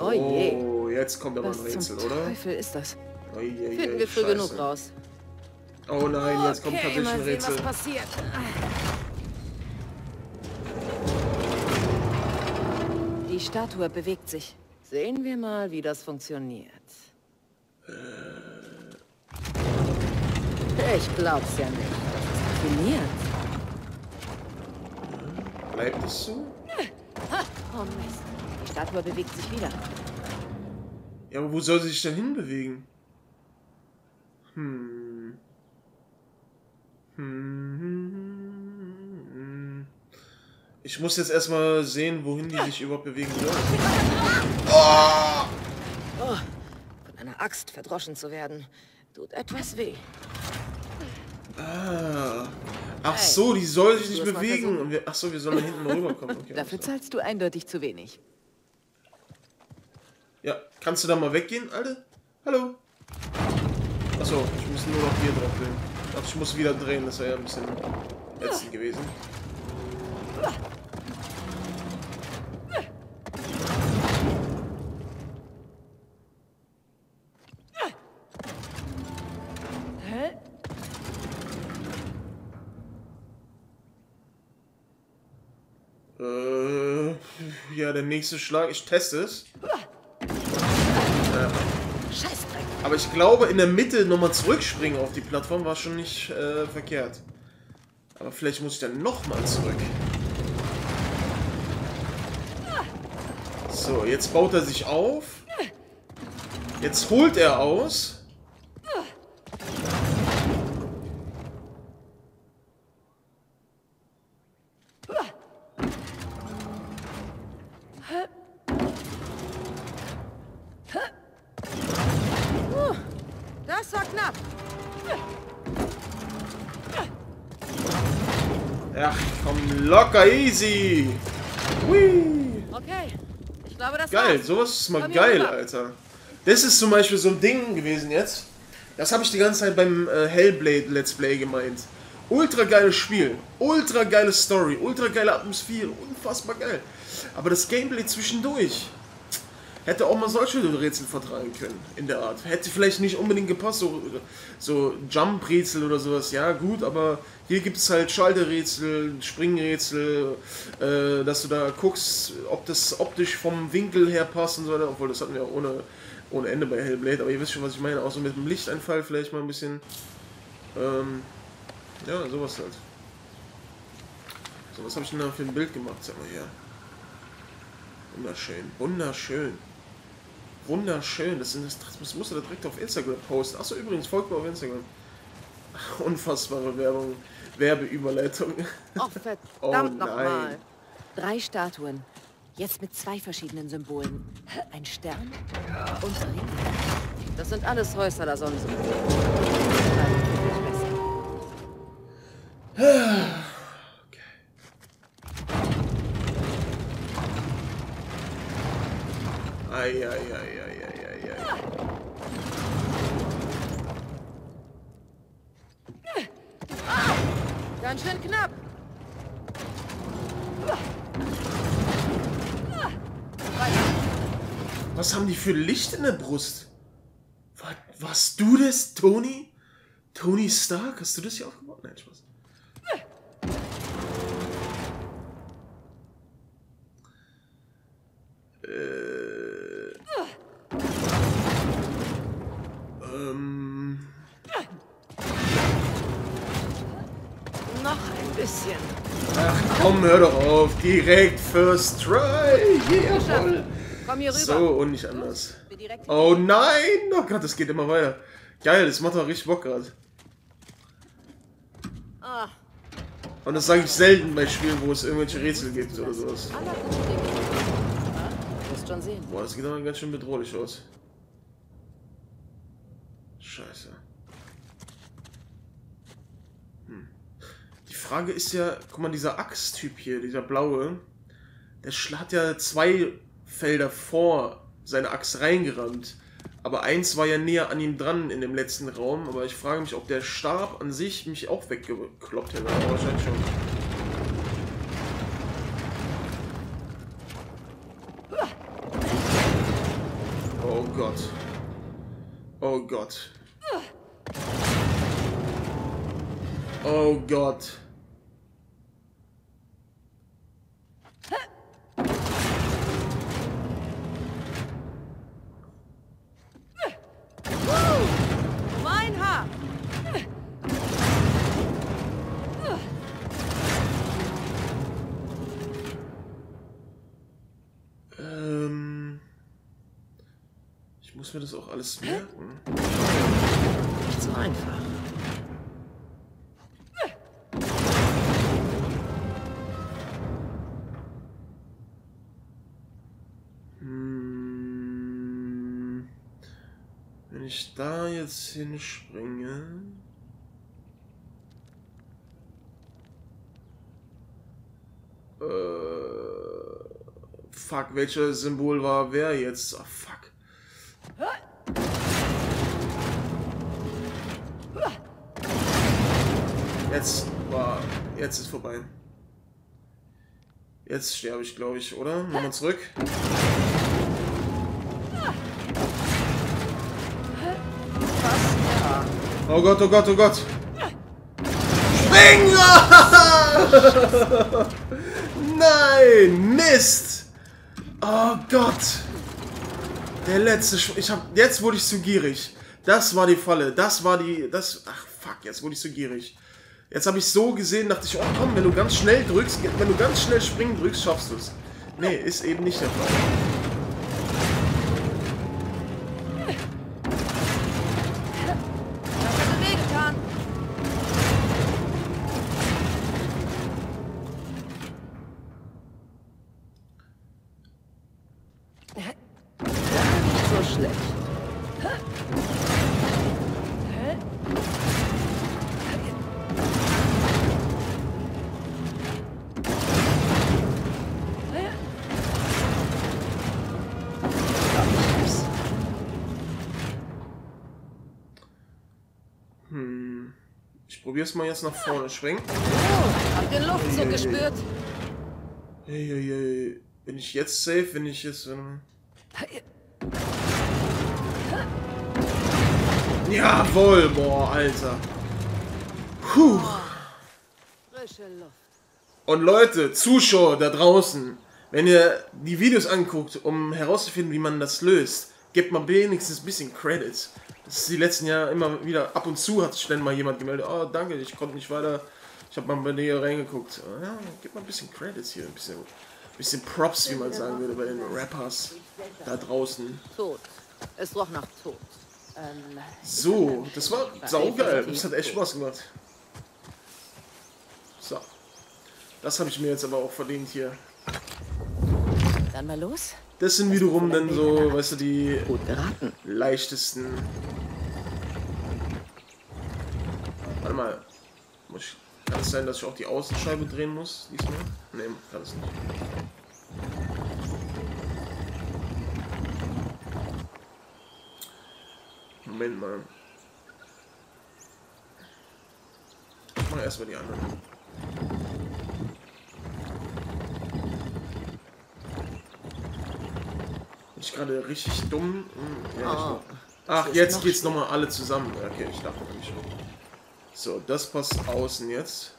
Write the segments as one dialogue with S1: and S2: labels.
S1: Oh je.
S2: Oh, jetzt kommt aber ein
S1: Was
S2: Rätsel,
S1: zum
S2: oder?
S1: Teufel ist das?
S2: Oje,
S1: Finden wir früh genug raus.
S2: Oh nein, jetzt kommt tatsächlich ein
S1: mal sehen,
S2: Rätsel.
S1: was passiert. Die Statue bewegt sich. Sehen wir mal, wie das funktioniert. Ich glaub's ja nicht. Das ist definiert.
S2: Bleibt es so?
S1: Oh Mist. Die Statue bewegt sich wieder.
S2: Ja, aber wo soll sie sich denn hinbewegen? Ich muss jetzt erstmal sehen, wohin die sich überhaupt bewegen soll.
S1: Oh, von einer Axt verdroschen zu werden, tut etwas weh.
S2: Ah. Ach so, die soll sich nicht bewegen. Und wir, ach so, wir sollen da hinten rüberkommen. Okay,
S1: Dafür zahlst du eindeutig zu wenig.
S2: Ja, kannst du da mal weggehen, Alter? Hallo? Achso, ich muss nur noch hier drauf drehen. Ach, ich muss wieder drehen, das wäre ja ein bisschen ätzend gewesen. Ja, der nächste Schlag. Ich teste es.
S1: Scheißdreck.
S2: Aber ich glaube, in der Mitte nochmal zurückspringen auf die Plattform war schon nicht verkehrt. Aber vielleicht muss ich dann nochmal zurück. So, jetzt baut er sich auf. Jetzt holt er aus.
S1: Das war knapp.
S2: Ach, komm, locker, easy. Hui.
S1: Okay, ich glaube, das
S2: Geil,
S1: war's.
S2: sowas ist mal
S1: Komm hier
S2: geil,
S1: rüber.
S2: Alter. Das ist zum Beispiel so ein Ding gewesen jetzt. Das habe ich die ganze Zeit beim Hellblade Let's Play gemeint. Ultra geiles Spiel, ultra geile Story, ultra geile Atmosphäre, unfassbar geil. Aber das Gameplay zwischendurch hätte auch mal solche Rätsel vertragen können, in der Art. Hätte vielleicht nicht unbedingt gepasst, so Jump-Rätsel oder sowas, ja gut, aber hier gibt es halt Schalterrätsel, Springrätsel, dass du da guckst, ob das optisch vom Winkel her passt und so weiter, obwohl das hatten wir ohne Ende bei Hellblade, aber ihr wisst schon, was ich meine, auch so mit dem Lichteinfall vielleicht mal ein bisschen, ja, sowas halt. So, was habe ich denn da für ein Bild gemacht, sag mal hier. Wunderschön, wunderschön. Wunderschön, das musst du da direkt auf Instagram posten. Achso, übrigens, folgt mir auf Instagram. Unfassbare Werbung, Werbeüberleitung.
S1: Oh, verdammt
S2: Oh,
S1: nochmal. 3 Statuen. Jetzt mit 2 verschiedenen Symbolen. Ein Stern und Ring. Das sind alles Häuser Sonnensymbole.
S2: Eieieiei.
S1: Ganz schön knapp.
S2: Was haben die für Licht in der Brust? Warst du das, Tony? Tony Stark? Hast du das hier aufgebaut? Nein, Spaß.
S1: Noch ein bisschen.
S2: Ach komm, hör doch auf. Direkt First Try. Jawohl.
S1: Komm hier rüber.
S2: So und nicht anders. Oh nein! Oh Gott, das geht immer weiter. Geil, das macht doch richtig Bock gerade.
S1: Ah,
S2: Und das sage ich selten bei Spielen, wo es irgendwelche Rätsel gibt oder sowas.
S1: aller guten Dinge. Aber du wirst schon sehen.
S2: Boah, das geht aber ganz schön bedrohlich aus. Scheiße. Die Frage ist ja, guck mal, dieser Axt-Typ hier, dieser blaue, der hat ja 2 Felder vor seine Axt reingerammt. Aber eins war ja näher an ihm dran in dem letzten Raum. Aber ich frage mich, ob der Stab an sich mich auch weggekloppt hätte. Aber wahrscheinlich schon. Oh Gott. Oh Gott. Oh Gott.
S1: Mein Haar!
S2: Ich muss mir das auch alles merken.
S1: Nicht so einfach.
S2: Wenn ich da jetzt hinspringe... Fuck, welches Symbol war wer jetzt? Ah, fuck. Jetzt ist vorbei. Jetzt sterbe ich, glaube ich, oder? Nochmal zurück. Oh Gott, oh Gott, oh Gott. Spring! Nein, Mist. Oh Gott. Der letzte jetzt wurde ich zu gierig. Das war die Falle. Ach fuck, jetzt wurde ich zu gierig. Jetzt habe ich so gesehen, dachte ich, oh komm, wenn du ganz schnell drückst, wenn du ganz schnell springen drückst, schaffst du es. Nee, ist eben nicht der Fall.
S1: Das hat mir wehgetan. Nicht so schlecht.
S2: Ich probier's mal jetzt nach vorne schwingen.
S1: Oh, habt ihr Luftzug gespürt?
S2: Hey. Bin ich jetzt safe? Wenn ich jetzt... Jawohl, boah, Alter. Puh.
S1: Frische Luft.
S2: Und Leute, Zuschauer da draußen, wenn ihr die Videos anguckt, um herauszufinden, wie man das löst, gebt mal wenigstens ein bisschen Credits. Das ist die letzten Jahre immer wieder, ab und zu hat sich dann mal jemand gemeldet, oh danke, ich konnte nicht weiter, ich habe mal bei dir reingeguckt. Ja, gebt mal ein bisschen Credits hier, ein bisschen Props, wie man sagen würde, bei den Rappers da draußen.
S1: Tot. Es roch nach Tod.
S2: So, das war saugeil, das hat echt Spaß gemacht. So, das habe ich mir jetzt aber auch verdient hier.
S1: Dann mal los.
S2: Das sind wiederum dann so, weißt du, die
S1: Gut geraten.
S2: leichtesten. Warte mal, kann es sein, dass ich auch die Außenscheibe drehen muss diesmal? Ne, kann es nicht. Moment mal. Ich mache erstmal die anderen. Bin ich gerade richtig dumm? Ja, ach, jetzt geht's nochmal alle zusammen. Okay, ich dachte nämlich schon. So, das passt außen jetzt.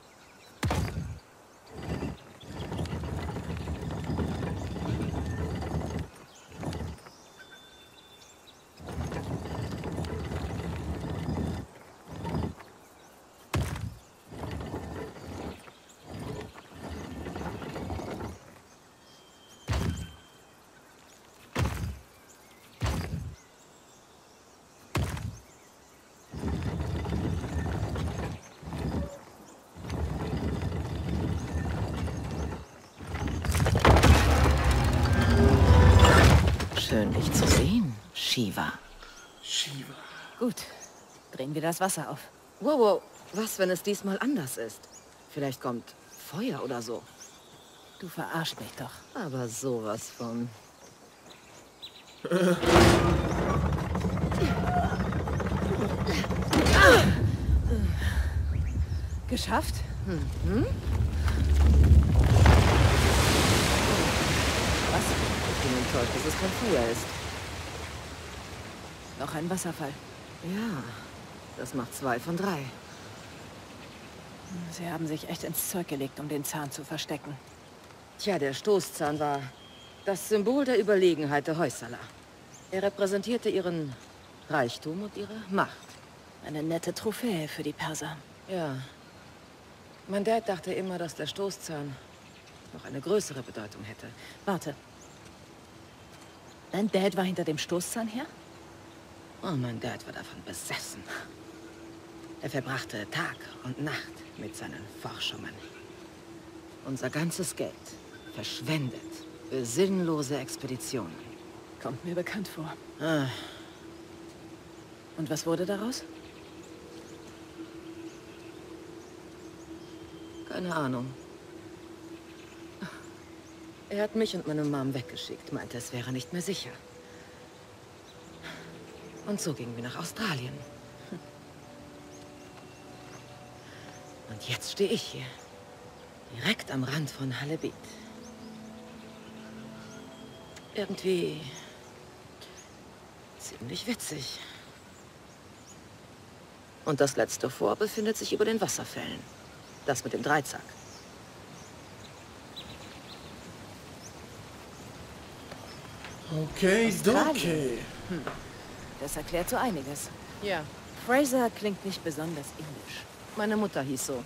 S1: Schön, dich zu sehen, Shiva.
S2: Shiva.
S1: Gut, drehen wir das Wasser auf. Wow, was, wenn es diesmal anders ist? Vielleicht kommt Feuer oder so. Du verarschst mich doch. Aber sowas von... Geschafft? Was? Ich bin enttäuscht, dass es kein Feuer ist. Noch ein Wasserfall. Ja, das macht 2 von 3. Sie haben sich echt ins Zeug gelegt, um den Zahn zu verstecken. Tja, der Stoßzahn war das Symbol der Überlegenheit der Hoysala. Er repräsentierte ihren Reichtum und ihre Macht. Eine nette Trophäe für die Perser. Ja. Mein Dad dachte immer, dass der Stoßzahn noch eine größere Bedeutung hätte. Warte. Dein Dad war hinter dem Stoßzahn her? Oh, mein Dad war davon besessen. Er verbrachte Tag und Nacht mit seinen Forschungen. Unser ganzes Geld verschwendet für sinnlose Expeditionen. Kommt mir bekannt vor. Ah. Und was wurde daraus? Keine Ahnung. Er hat mich und meine Mom weggeschickt, meinte, es wäre nicht mehr sicher. Und so gingen wir nach Australien. Und jetzt stehe ich hier, direkt am Rand von Halebid. Irgendwie ziemlich witzig. Und das letzte Fort befindet sich über den Wasserfällen. Das mit dem Dreizack.
S2: Okay, okay.
S1: Das erklärt so einiges. Ja. Fraser klingt nicht besonders indisch. Meine Mutter hieß so.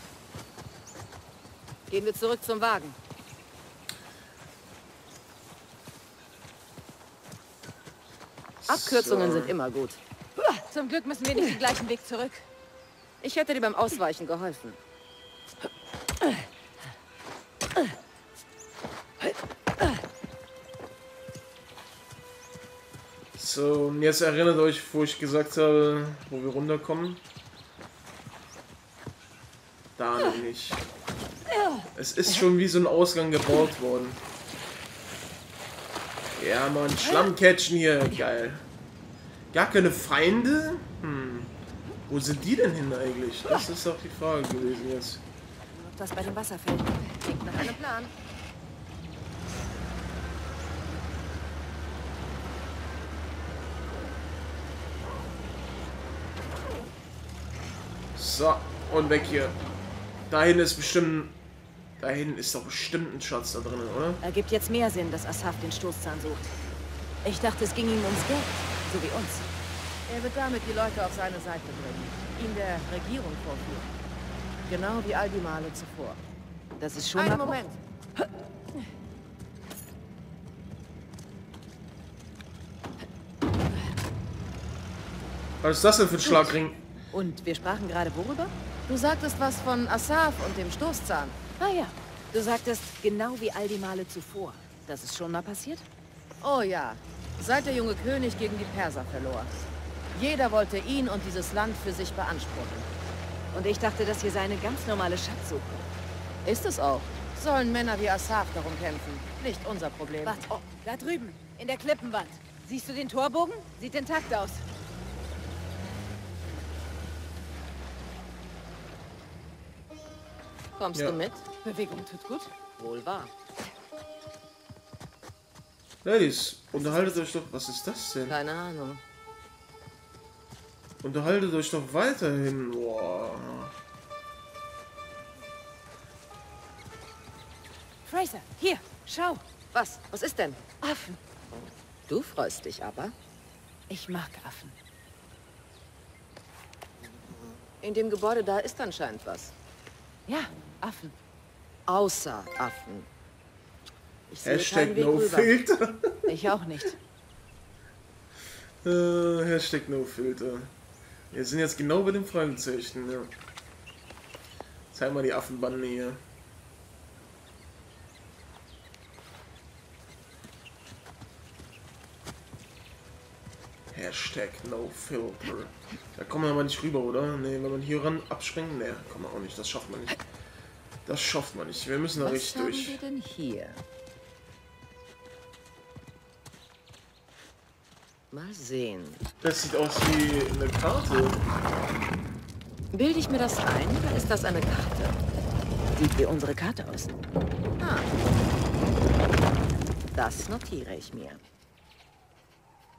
S1: Gehen wir zurück zum Wagen. Abkürzungen sind immer gut. Zum Glück müssen wir nicht den gleichen Weg zurück. Ich hätte dir beim Ausweichen geholfen.
S2: So, und jetzt erinnert euch, wo ich gesagt habe, wo wir runterkommen. Da noch nicht. Es ist schon wie so ein Ausgang gebaut worden. Ja, Mann, Schlammcatchen hier, geil. Gar keine Feinde? Wo sind die denn hin eigentlich? Das ist doch die Frage gewesen jetzt.
S1: Das bei dem Wasserfeld. Klingt nach einem Plan.
S2: So, und weg hier. Da hinten ist bestimmt... Da hinten ist doch bestimmt ein Schatz da drin, oder?
S1: Ergibt jetzt mehr Sinn, dass Asaf den Stoßzahn sucht. Ich dachte, es ging ihm ums Geld, so wie uns. Er wird damit die Leute auf seine Seite bringen, ihn der Regierung vorführen. Genau wie all die Male zuvor. Das ist schon
S3: Einen Moment.
S2: Was ist das denn für ein Schlagring?
S1: Und wir sprachen gerade worüber?
S3: Du sagtest was von Asaf und dem Stoßzahn.
S1: Ah ja, du sagtest genau wie all die Male zuvor. Das ist schon mal passiert?
S3: Oh ja, seit der junge König gegen die Perser verlor. Jeder wollte ihn und dieses Land für sich beanspruchen.
S1: Und ich dachte, das hier sei eine ganz normale Schatzsuche.
S3: Ist es auch. Sollen Männer wie Asaf darum kämpfen. Nicht unser Problem.
S1: Warte, oh, da drüben, in der Klippenwand. Siehst du den Torbogen? Sieht intakt aus. Kommst du mit? Bewegung tut gut. Wohl wahr.
S2: Ladies, unterhaltet euch doch... Was ist das denn?
S1: Keine Ahnung.
S2: Unterhaltet euch doch weiterhin. Boah.
S1: Fraser, hier, schau.
S3: Was? Was ist denn?
S1: Affen.
S3: Du freust dich aber.
S1: Ich mag Affen.
S3: In dem Gebäude da ist anscheinend was.
S1: Ja, Affen.
S3: Außer Affen. Ich sehe
S2: Hashtag
S3: keinen Weg
S2: no
S3: rüber.
S2: filter.
S1: Ich auch nicht.
S2: Hashtag no filter. Wir sind jetzt genau bei dem Fragezeichen, ja. Zeig mal die Affenbande hier. Hashtag no filter. Da kommen wir aber nicht rüber, oder? Ne, wenn man hier ran abspringt, ne, kommen wir auch nicht. Das schafft man nicht. Das schafft man nicht. Wir müssen da richtig durch.
S3: Was haben wir denn hier? Mal sehen.
S2: Das sieht aus wie eine Karte.
S3: Bilde ich mir das ein, oder ist das eine Karte?
S1: Sieht wie unsere Karte aus.
S3: Ah. Das notiere ich mir.